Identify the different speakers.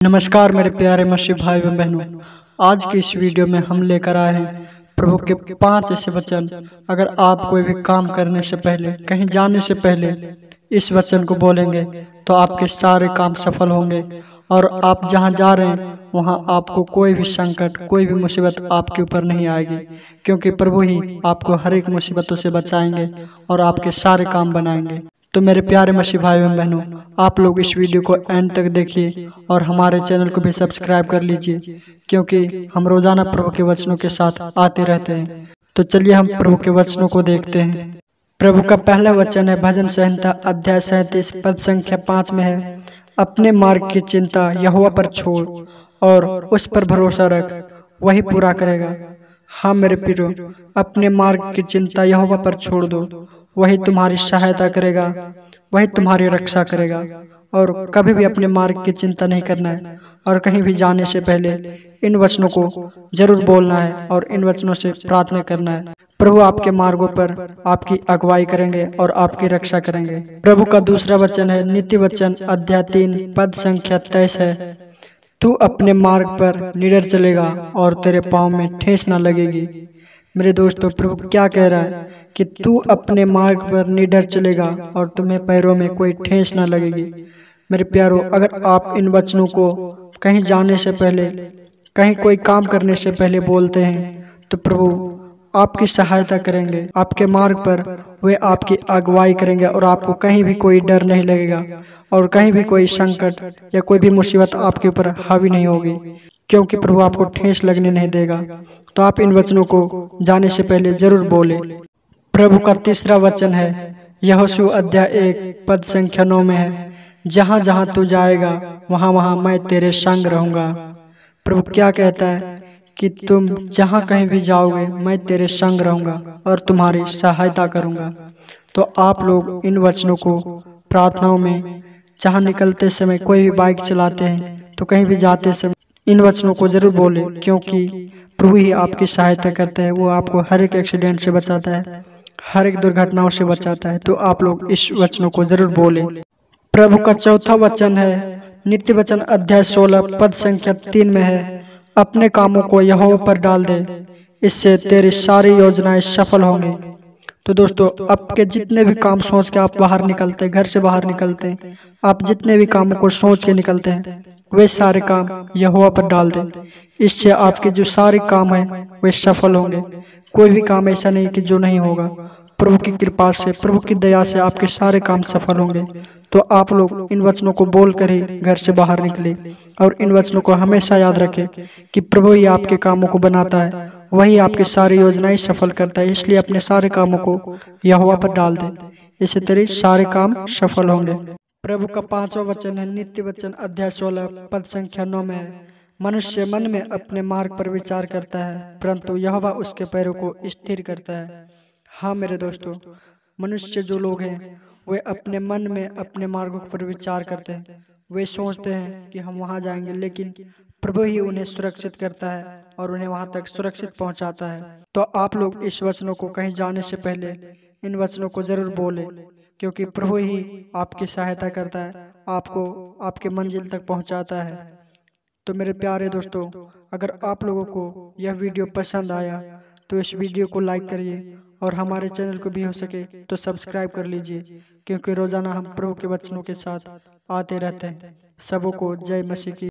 Speaker 1: नमस्कार मेरे प्यारे मसीह भाई एवं बहनों। आज की इस वीडियो में हम लेकर आए हैं प्रभु के 5 ऐसे वचन। अगर आप कोई भी काम करने से पहले, कहीं जाने से पहले इस वचन को बोलेंगे तो आपके सारे काम सफल होंगे और आप जहां जा रहे हैं वहां आपको कोई भी संकट, कोई भी मुसीबत आपके ऊपर नहीं आएगी, क्योंकि प्रभु ही आपको हर एक मुसीबतों से बचाएंगे और आपके सारे काम बनाएंगे। तो मेरे प्यारे मसीह भाई एवं बहनों, आप लोग इस वीडियो को एंड तक देखिए और हमारे चैनल को भी सब्सक्राइब कर लीजिए, क्योंकि हम रोजाना प्रभु के वचनों के साथ आते रहते हैं। तो चलिए हम प्रभु के वचनों को देखते हैं। प्रभु का पहला वचन है भजन संहिता अध्याय 37 पद संख्या 5 में है, अपने मार्ग की चिंता यहोवा पर छोड़ और उस पर भरोसा रख, वही पूरा करेगा। हाँ मेरे प्रियो, अपने मार्ग की चिंता यहोवा पर छोड़ दो, वही तुम्हारी सहायता करेगा, वही तुम्हारी रक्षा करेगा। और कभी भी अपने मार्ग की चिंता नहीं करना है और कहीं भी जाने से पहले इन वचनों को जरूर बोलना है और इन वचनों से प्रार्थना करना है। प्रभु आपके मार्गों पर आपकी अगुवाई करेंगे और आपकी रक्षा करेंगे। प्रभु का दूसरा वचन है नीति वचन अध्याय 3 पद संख्या 23 है, तू अपने मार्ग पर निडर चलेगा और तेरे पाँव में ठेस न लगेगी। मेरे दोस्तों, प्रभु क्या कह रहा है कि तू अपने मार्ग पर निडर चलेगा और तुम्हें पैरों में कोई ठेस न लगेगी। मेरे प्यारों, अगर आप इन वचनों को कहीं जाने से पहले, कहीं कोई काम करने से पहले बोलते हैं तो प्रभु आपकी सहायता करेंगे, आपके मार्ग पर वे आपकी अगुवाई करेंगे और आपको कहीं भी कोई डर नहीं लगेगा और कहीं भी कोई संकट या कोई भी मुसीबत आपके ऊपर हावी नहीं होगी, क्योंकि प्रभु आपको ठेस लगने नहीं देगा। तो आप इन वचनों को जाने से पहले जरूर बोले। प्रभु का तीसरा वचन है यहोशू अध्याय 1 पद संख्या 9 में है, जहाँ जहाँ तू जाएगा वहाँ वहाँ मैं तेरे संग रहूंगा। प्रभु क्या कहता है कि तुम जहाँ कहीं भी जाओगे मैं तेरे संग रहूंगा और तुम्हारी सहायता करूंगा। तो आप लोग इन वचनों को प्रार्थनाओं में, जहाँ निकलते समय, कोई भी बाइक चलाते हैं तो कहीं भी जाते समय इन वचनों को जरूर बोले, क्योंकि प्रभु ही आपकी सहायता करता है। वो आपको हर एक एक्सीडेंट से बचाता है, हर एक दुर्घटनाओं से बचाता है। तो आप लोग इस वचनों को जरूर बोले। प्रभु का चौथा वचन है नित्य वचन अध्याय 16 पद संख्या 3 में है, अपने कामों को यहोवा पर डाल दे, इससे तेरी सारी योजनाएं सफल होंगी। तो दोस्तों, आपके जितने भी काम सोच के आप बाहर निकलते हैं, घर से बाहर निकलते हैं, आप जितने भी कामों को सोच के निकलते हैं वे सारे काम यहोवा पर डाल दें। इससे आपके जो सारे काम हैं वे सफल होंगे। कोई भी काम ऐसा नहीं कि जो नहीं होगा। प्रभु की कृपा से, प्रभु की दया से आपके सारे काम सफल होंगे। तो आप लोग इन वचनों को बोल कर ही घर से बाहर निकले और इन वचनों को हमेशा याद रखें कि प्रभु ही आपके कामों को बनाता है, वही आपकी सारी योजनाएं सफल करता है। इसलिए अपने सारे कामों को यहोवा पर डाल दे, इससे तेरे सारे काम सफल होंगे। प्रभु का 5वां वचन है नित्य वचन अध्याय 16 पद संख्या 9 में है, मनुष्य मन में अपने मार्ग पर विचार करता है, परंतु यहोवा उसके पैरों को स्थिर करता है। हाँ मेरे दोस्तों, मनुष्य जो लोग हैं वे अपने मन में अपने मार्गों पर विचार करते हैं। वे सोचते हैं कि हम वहां जाएंगे, लेकिन प्रभु ही उन्हें सुरक्षित करता है और उन्हें वहां तक सुरक्षित पहुंचाता है। तो आप लोग इस वचनों को कहीं जाने से पहले इन वचनों को जरूर बोले, क्योंकि प्रभु ही आपकी सहायता करता है, आपको आपके मंजिल तक पहुंचाता है। तो मेरे प्यारे दोस्तों, अगर आप लोगों को यह वीडियो पसंद आया तो इस वीडियो को लाइक करिए और हमारे चैनल को भी हो सके तो सब्सक्राइब कर लीजिए, क्योंकि रोजाना हम प्रभु के वचनों के साथ आते रहते हैं। सबों को जय मसीह की।